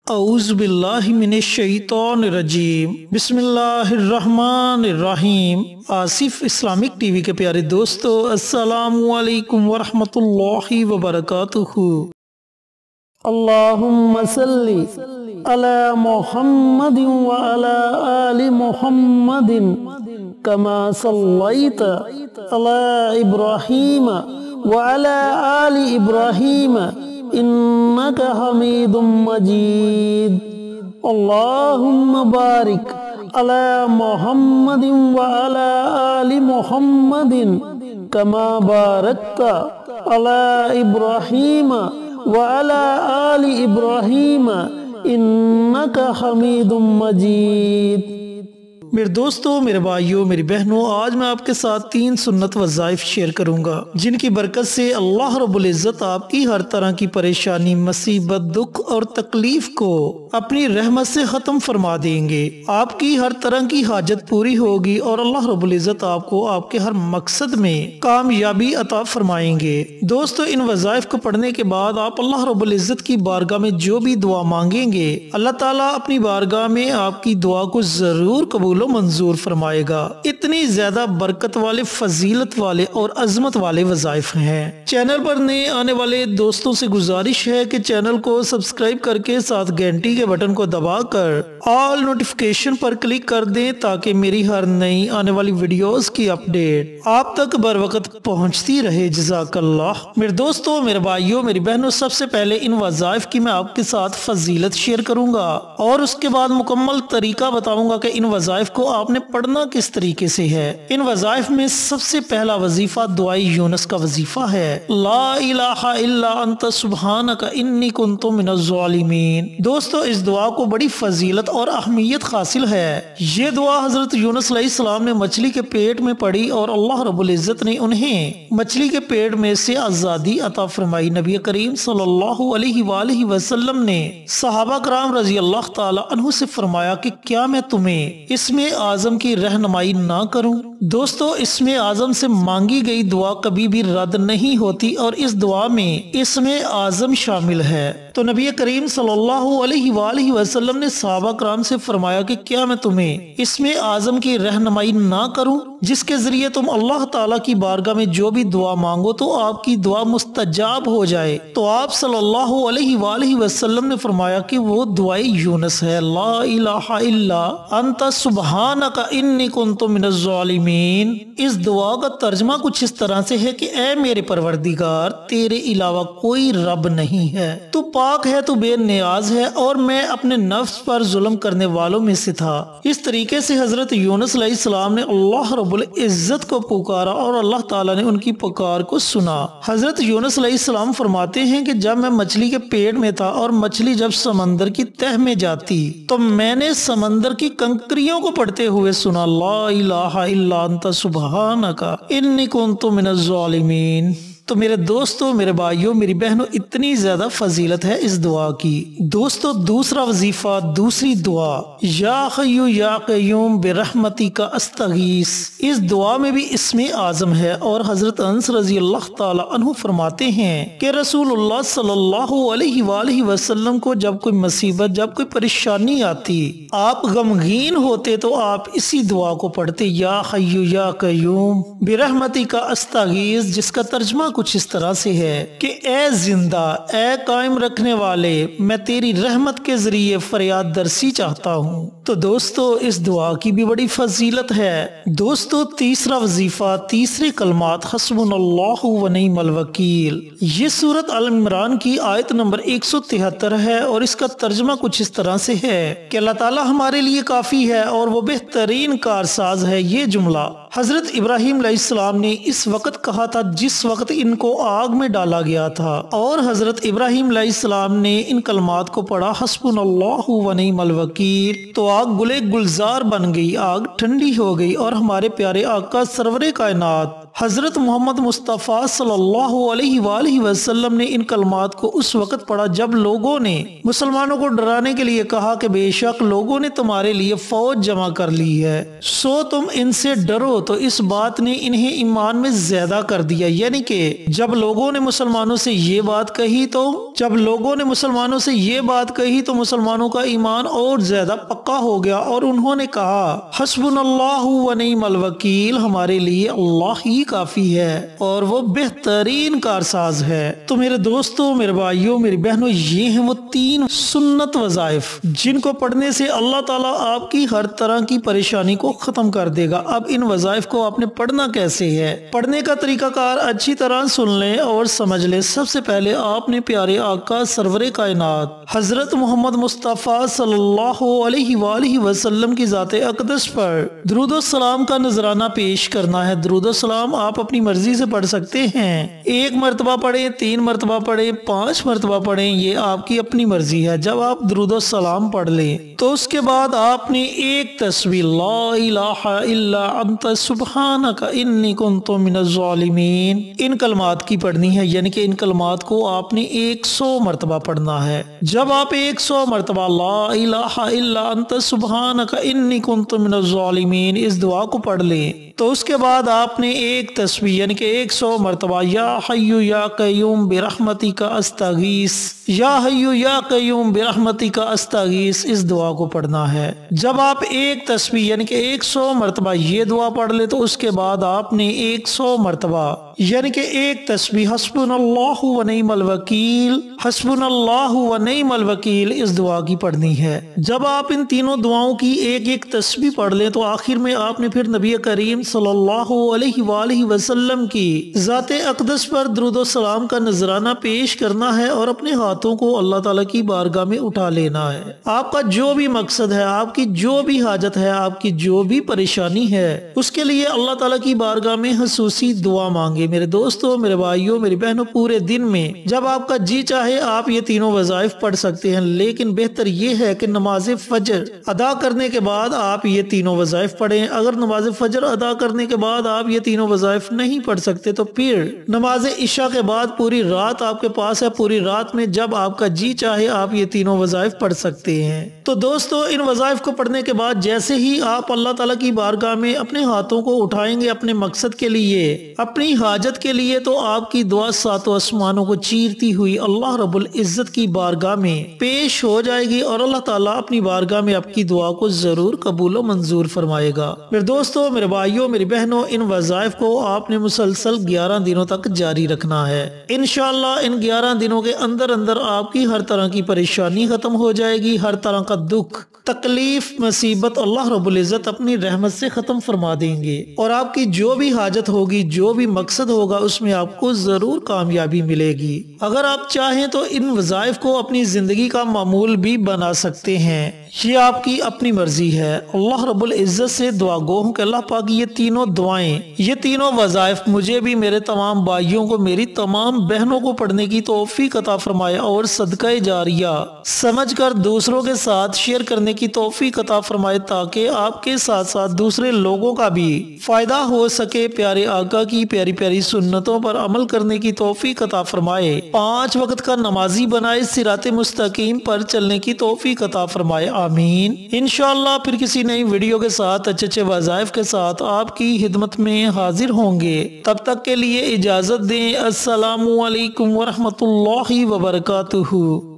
औज़ुबिल्लाहि मिनश्शैतानिर्रजीम बिस्मिल्लाहिर्रहमानिर्रहीम। Asif Islamic TV के प्यारे दोस्तों, अस्सलामु अलैकुम वरहमतुल्लाहि वबरकातुहू। अल्लाहुम्मा सल्ली अला मुहम्मदिन व अला आलि मुहम्मदिन कमा सल्लैता अला इब्राहीम व अला आलि इब्राहीम इन्नका हमीदुम मजीद। अल्लाहुम्मा बारिक अला मुहम्मदिन व अला आलि मुहम्मदिन कमा बारकता अला इब्राहीम व अला आलि इब्राहीम इन्नका हमीदुम मजीद। मेरे दोस्तों, मेरे भाइयों, मेरी बहनों, आज मैं आपके साथ 3 सुन्नत वज़ाइफ शेयर करूंगा जिनकी बरकत से अल्लाह रब्बुल इज़्ज़त आपकी हर तरह की परेशानी, मुसीबत, दुख और तकलीफ को अपनी रहमत से खत्म फरमा देंगे। आपकी हर तरह की हाजत पूरी होगी और अल्लाह रब्बुल इज़्ज़त आपको आपके हर मकसद में कामयाबी अता फरमाएंगे। दोस्तों, इन वज़ाइफ को पढ़ने के बाद आप अल्लाह रब्बुल इज़्ज़त की बारगाह में जो भी दुआ मांगेंगे, अल्लाह ताला अपनी बारगाह में आपकी दुआ को जरूर कबूल मंजूर फरमाएगा। इतनी ज्यादा बरकत वाले, फजीलत वाले और अजमत वाले वज़ाइफ हैं। चैनल पर नए आने वाले दोस्तों से गुजारिश है कि चैनल को सब्सक्राइब करके साथ घंटी के बटन को दबाकर ऑल नोटिफिकेशन पर क्लिक कर दें ताकि मेरी हर नई आने वाली वीडियोस की अपडेट आप तक बर वक्त पहुंचती रहे। जज़ाकल्लाह। मेरे दोस्तों, मेरे भाइयों, मेरी बहनों, सबसे पहले इन वज़ाइफ की मैं आपके साथ फजीलत शेयर करूंगा और उसके बाद मुकम्मल तरीका बताऊंगा कि इन वज़ाइफ को आपने पढ़ना किस तरीके से है। इन वज़ाइफ में सबसे पहला वजीफा दुआई यूनुस का वजीफा है। ला इलाहा इल्ला अंता सुब्हानका इन्नी कुन्तु मिनज़ ज़ालिमीन। दोस्तों, इस दुआ को बड़ी फजीलत और अहमियत हासिल है। ये दुआ हजरत यूनुस अलैहिस्सलाम ने मछली के पेट में पढ़ी और अल्लाह रब्बुल इज़्ज़त ने उन्हें मछली के पेट में से आजादी अता फरमाई। नबी करीम सल्लल्लाहु अलैहि वसल्लम ने सहाबा कराम रज़ी अल्लाह ताला अन्हु से फरमाया कि क्या मैं तुम्हें इसमें आजम की रहनुमाई ना करूं। दोस्तों, इसमें आजम से मांगी गई दुआ कभी भी रद्द नहीं होती और इस दुआ में इसमें आजम शामिल है। तो नबी करीम सल्लल्लाहु अलैहि वसल्लम ने सहाबा कराम से फरमाया कि क्या मैं तुम्हें इसमें आजम की रहनुमाई ना करूं, जिसके जरिए तुम अल्लाह ताला की बारगाह में जो भी दुआ मांगो तो आपकी दुआ मुस्तजाब हो जाए। तो आप सल्लल्लाहु अलैहि वसल्लम ने फरमाया कि वो दुआए यूनुस है। ला इलाहा इल्ला अंता सुब्हानका इन्नी कुन्तु मिनज़ ज़ालिमीन। इस दुआ का तर्जमा कुछ इस तरह से है कि ऐ मेरे परवरदिगार, तेरे अलावा कोई रब नहीं है, तू पाक है, तू बेनियाज है और मैं अपने नफ्स पर जुल्म करने वालों में से था। इस तरीके से हजरत यूनुस अलैहिस्सलाम ने अल्लाह रब्बुल इज़्ज़त को पुकारा और अल्लाह ताला ने उनकी पुकार को सुना। हजरत यूनुस अलैहिस्सलाम फरमाते हैं कि जब मैं मछली के पेट में था और मछली जब समंदर की तह में जाती तो मैंने समंदर की कंकरियों को पढ़ते हुए सुना, ला इलाहा इल्ला अंता सुब्हानका इन्नी कुन्तु मिनज़ ज़ालिमीन। तो मेरे दोस्तों, मेरे भाइयों, मेरी बहनों, इतनी ज्यादा फजीलत है इस दुआ की। दोस्तों, दूसरा वजीफा, दूसरी दुआ, या हय्यु या क़य्यूम बिरहमतिका अस्तगीस। इस दुआ में भी इसमें आजम है और हजरत अनस रज़ी अल्लाह ताला अन्हु फरमाते हैं कि रसूलुल्लाह सल्लल्लाहु अलैहि वसल्लम को जब कोई मुसीबत, जब कोई परेशानी आती, आप गमगीन होते तो आप इसी दुआ को पढ़ते, या हय्यु या क़य्यूम बिरहमतिका अस्तगीस, जिसका तर्जुमा कुछ इस तरह से है कि ए जिंदा, ए कायम रखने वाले, मैं तेरी रहमत के जरिए फरियाद दरसी चाहता हूँ। तो दोस्तों, इस दुआ की भी बड़ी फजीलत है। दोस्तों, तीसरा वजीफा, तीसरे कलमात, हस्बुनल्लाहु व निअमल वकील। ये सूरत अल इमरान की आयत नंबर 173 है और इसका तर्जुमा कुछ इस तरह से है कि अल्लाह ताला हमारे लिए काफी है और वो बेहतरीन कारसाज है। ये जुमला हजरत इब्राहीम अलैहिस्सलाम ने इस वक्त कहा था जिस वक्त इनको आग में डाला गया था और हजरत इब्राहीम अलैहिस्सलाम ने इन कलमात को पढ़ा, हस्बुनल्लाहु व निअमल वकील। तो आग गुले गुलजार बन गई, आग ठंडी हो गई और हमारे प्यारे आका सरवरे कायनात हज़रत मोहम्मद मुस्तफ़ा सल्लल्लाहु अलैहि वसल्लम ने इन कलमात को उस वक़्त पढ़ा जब लोगों ने मुसलमानों को डराने के लिए कहा कि बेशक लोगों ने तुम्हारे लिए फौज जमा कर ली है, सो तुम इनसे डरो। तो इस बात ने इन्हें ईमान में ज्यादा कर दिया। यानी कि जब लोगों ने मुसलमानों से ये बात कही तो मुसलमानों का ईमान और ज्यादा पक्का हो गया और उन्होंने कहा हस्बुनल्लाहु व निअमल वकील, हमारे लिए अल्लाह ही काफी है और वो बेहतरीन कारसाज है। तो मेरे दोस्तों, मेरे भाइयों, मेरी बहनों, ये हैं वो 3 सुन्नत वज़ाइफ जिनको पढ़ने से अल्लाह ताला आपकी हर तरह की परेशानी को खत्म कर देगा। अब इन वज़ाइफ को आपने पढ़ना कैसे है, पढ़ने का तरीकाकार अच्छी तरह सुन लें और समझ लें। सबसे पहले आपने प्यारे आका सरवरे कायनात हजरत मोहम्मद मुस्तफ़ा सल्लल्लाहु अलैहि वसल्लम की ज़ाते अक़दस पर दुरूद सलाम का नजराना पेश करना है। दुरूद सलाम आप अपनी मर्जी से पढ़ सकते हैं, 1 मरतबा पढ़ें, 3 मरतबा पढ़ें, 5 मरतबा पढ़ें, ये आपकी अपनी मर्जी है। जब आप दुरूद सलाम पढ़ लें तो उसके बाद आपने एक तस्बीह ला इलाहा इल्ला अंत सुब्हानका इन्नी कुन्तु मिनज़ ज़ालिमीन इन कलमात की पढ़नी है। यानी कि इन कलमात को आपने 100 मरतबा पढ़ना है। जब आप 100 मरतबा ला इलाहा इल्ला अंत सुब्हानका इन्नी कुन्तु मिनज़ ज़ालिमीन इस दुआ को पढ़ लें तो उसके बाद आपने एक तस्बीह यानी कि 100 मरतबा या हय्यु या क़य्यूम बिरहमतिका अस्तगीस, या हय्यु या क़य्यूम बिरहमतिका अस्तगीस इस दुआ को पढ़ना है। जब आप एक तस्बीह यानी कि 100 मरतबा ये दुआ पढ़ ले तो उसके बाद आपने 100 मरतबा यानी कि एक तस्बीह हस्बुनल्लाहु व निअमल वकील, हस्बुनल्लाहु व निअमल वकील इस दुआ की पढ़नी है। जब आप इन तीनों दुआओं की एक एक तस्बीह पढ़ लें तो आखिर में आपने फिर नबी करीम सल्लल्लाहु अलैहि वसल्लम की ज़ाते अक़दस पर दुरूद सलाम का नजराना पेश करना है और अपने हाथों को अल्लाह ताला की बारगाह में उठा लेना है। आपका जो भी मकसद है, आपकी जो भी हाजत है, आपकी जो भी परेशानी है, उसके लिए अल्लाह ताला की बारगाह में खसूसी दुआ मांगे। मेरे दोस्तों, मेरे भाइयों, मेरी बहनों, पूरे दिन में जब आपका जी चाहे आप ये तीनों वज़ाइफ पढ़ सकते हैं, लेकिन बेहतर ये है कि नमाज फजर अदा करने के बाद आप ये तीनों वज़ाइफ पढ़ें। अगर नमाज फजर अदा करने के बाद आप ये तीनों वज़ाइफ नहीं पढ़ सकते तो फिर नमाज इशा के बाद पूरी रात आपके पास है। पूरी रात में जब आपका जी चाहे आप ये तीनों वज़ाइफ पढ़ सकते हैं। तो दोस्तों, इन वज़ाइफ को पढ़ने के बाद जैसे ही आप अल्लाह ताला की बारगाह में अपने हाथों को उठाएंगे अपने मकसद के लिए, अपनी हाजत के लिए, तो आपकी दुआ 7 आसमानों को चीरती हुई अल्लाह रब्बुल इज्जत की बारगाह में पेश हो जाएगी और अल्लाह ताला अपनी बारगाह में आपकी दुआ को जरूर कबूल मंजूर फरमाएगा। मेरे दोस्तों, मेरे भाइयों, मेरी बहनों, इन वज़ाइफ को आपने मुसलसल 11 दिनों तक जारी रखना है। इंशाअल्लाह इन 11 दिनों के अंदर अंदर आपकी हर तरह की परेशानी खत्म हो जाएगी, हर तरह का दुख, तकलीफ, मुसीबत अल्लाह रब्बुल इज्जत अपनी रहमत से खत्म फरमा देंगे और आपकी जो भी हाजत होगी, जो भी मकसद होगा, उसमें आपको जरूर कामयाबी मिलेगी। अगर आप चाहें तो इन वज़ाइफ को अपनी जिंदगी का मामूल भी बना सकते हैं, ये आपकी अपनी मर्जी है। अल्लाह रब्बुल इज्जत से दुआ गो हूँ कि अल्लाह पाक ये तीनों दुआएं, ये तीनों वज़ाइफ मुझे भी, मेरे तमाम भाइयों को, मेरी तमाम बहनों को पढ़ने की तौफीक अता फरमाए और सदका जारिया समझकर दूसरों के साथ शेयर करने की तौफीक अता फरमाए ताकि आपके साथ साथ दूसरे लोगों का भी फायदा हो सके। प्यारे आका की प्यारी प्यारी सुन्नतों पर अमल करने की तौफीक अता फरमाए, 5 वक्त का नमाजी बनाए, सिराते मुस्तकीम पर चलने की तौफीक अता फरमाए। आमीन। इंशाअल्लाह फिर किसी नई वीडियो के साथ अच्छे अच्छे वज़ाइफ के साथ आपकी खिदमत में हाजिर होंगे। तब तक के लिए इजाजत दें। अस्सलामु अलैकुम व रहमतुल्लाहि व बरकातुहू।